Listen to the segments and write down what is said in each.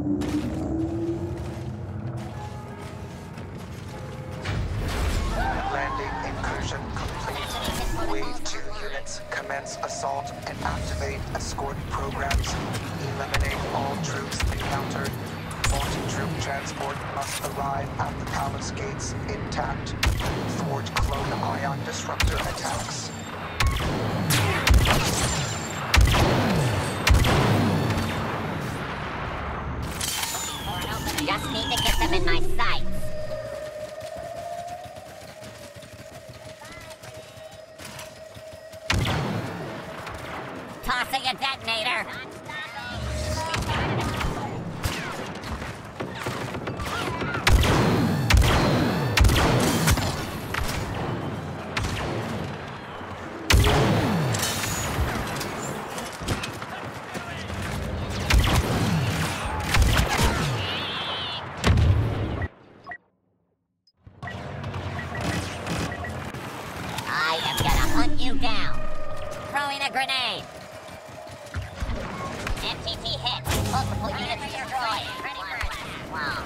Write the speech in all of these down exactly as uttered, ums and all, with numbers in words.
Landing incursion complete. Wave two units commence assault and activate escort programs. Eliminate all troops encountered. Multi-troop transport must arrive at the palace gates intact. Thwart clone ion disruptor attacks. Just need to get them in my sights. Tossing a detonator. I am gonna hunt you down. Throwing a grenade. M T T hit. Multiple units destroyed. Ready for attack. Wow.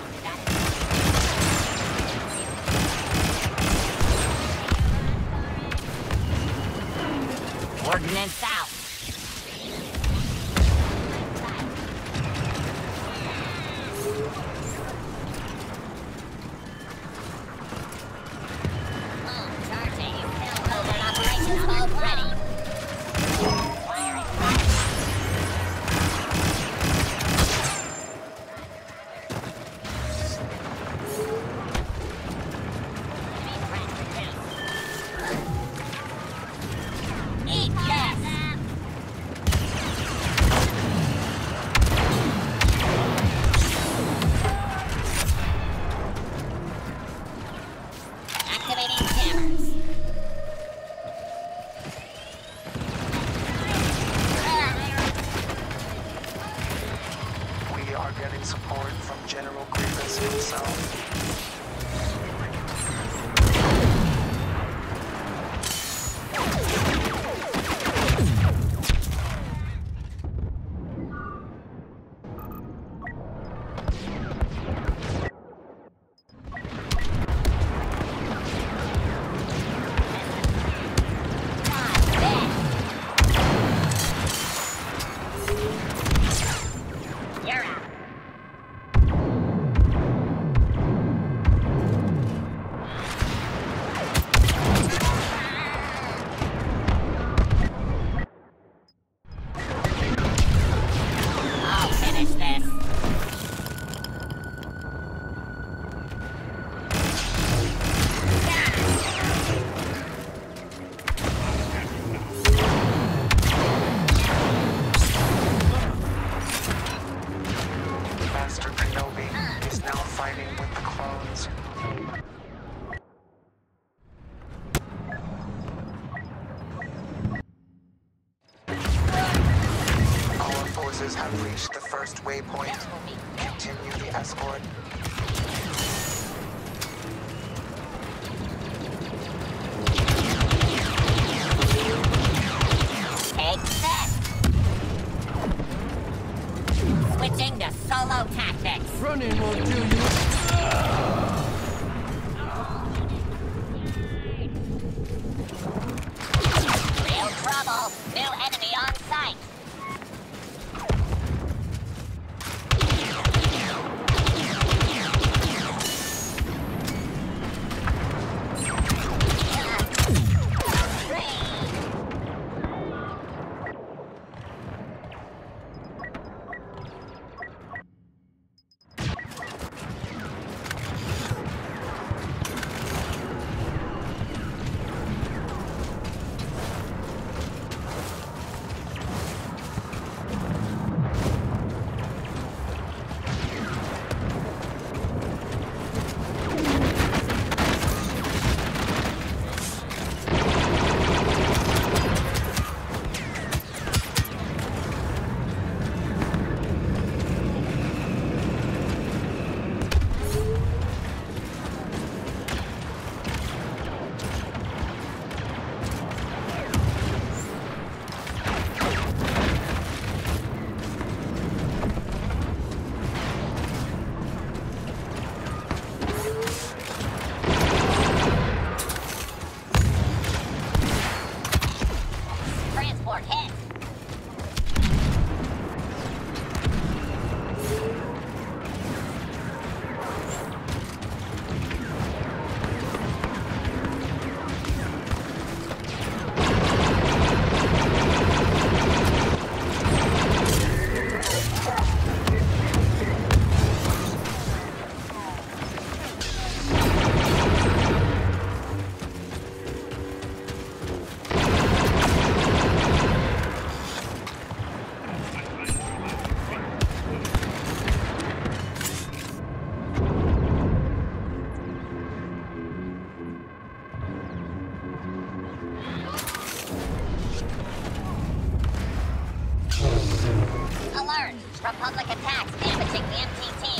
Ordnance out. Oh, charging. Building operations mode ready. Activating jammers. We are getting support from General Grievous himself. You're out. I'll finish this. Master Kenobi is now fighting with the clones. Our forces have reached the first waypoint. Continue the escort. Take this. Switching to solo tactics. Running won't do you. Real trouble. New enemy on sight. alert! Republic attacks damaging the M T T.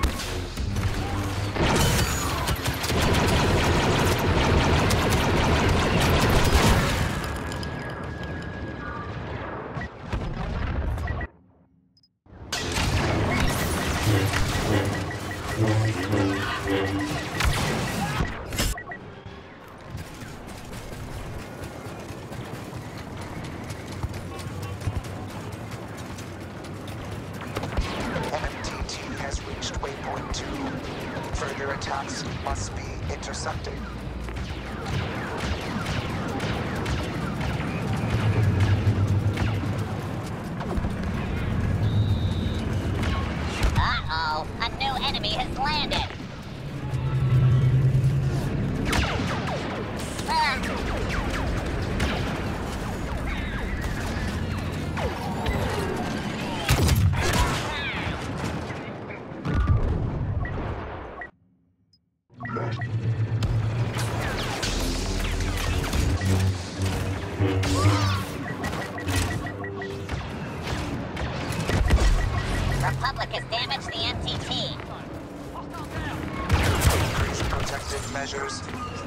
Further attacks must be intercepted. Uh-oh, a new enemy has landed. Ah. Republic has damaged the M T T. Increase protective measures.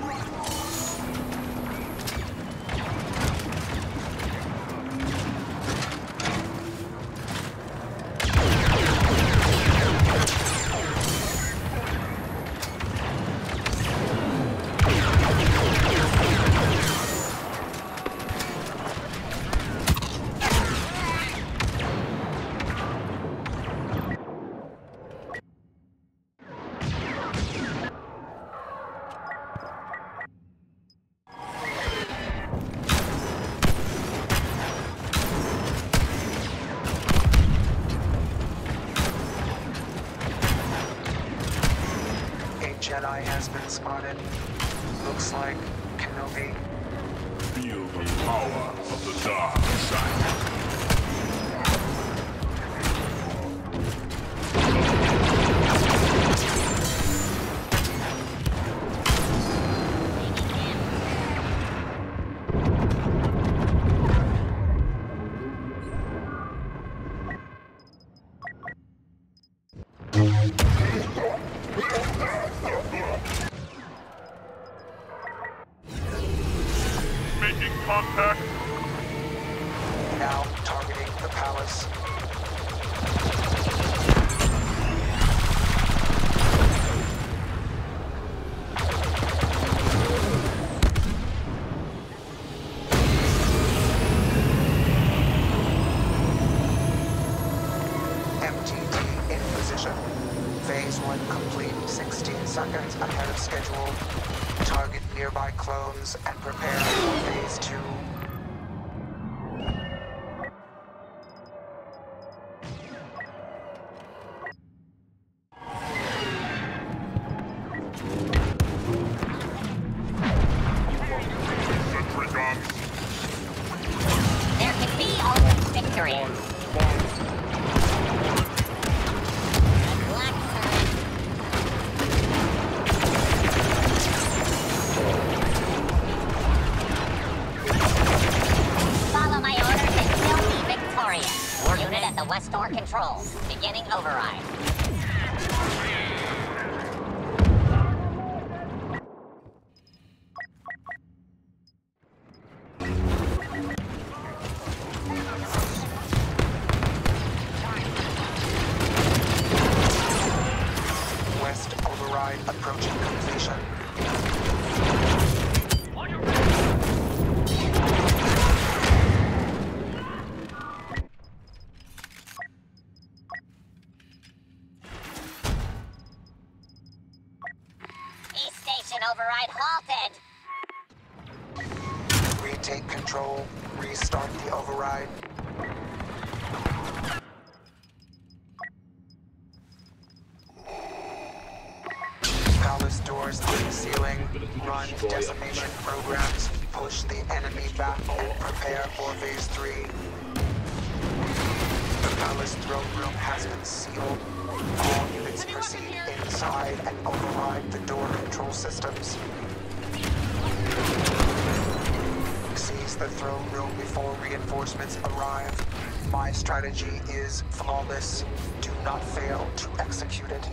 Jedi has been spotted. Looks like Kenobi. Feel the power of the dark side. Making contact. Now targeting the palace. M T T in position. Phase one complete sixteen seconds ahead of schedule. Target nearby clones and prepare for phase two. Sentry guns. There can be only victory. Black turret. Follow my orders and you'll be victorious. Unit at the west door controls. Beginning override. West override approaching completion. East station override halted. Retake control. Restart the override. Palace doors unsealing. Run decimation programs. Push the enemy back and prepare for phase three. The palace throne room has been sealed. All units proceed inside and override the door control systems. Seize the throne room before reinforcements arrive. My strategy is flawless. Do not fail to execute it.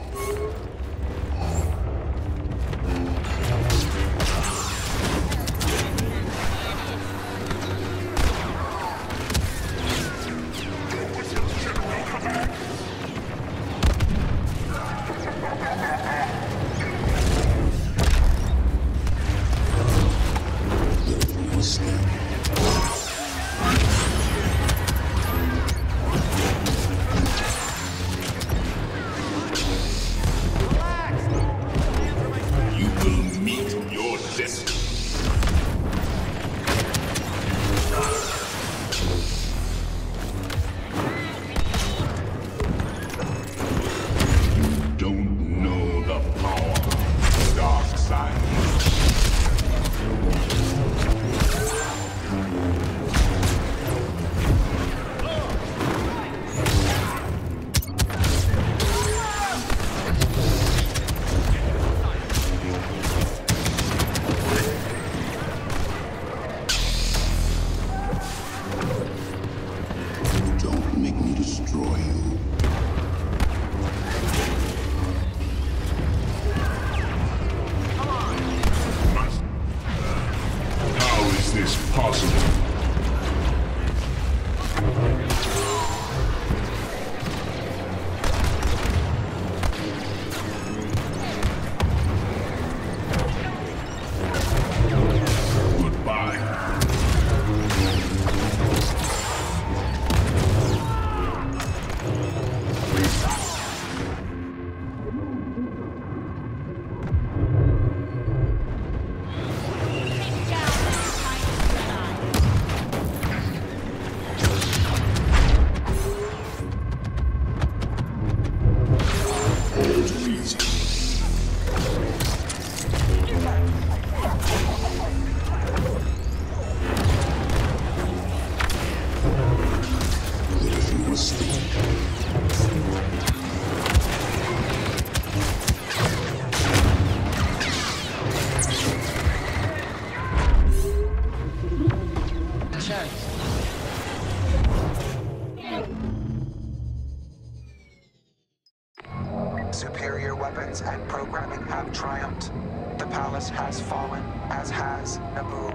Superior weapons and programming have triumphed. The palace has fallen, as has Naboo.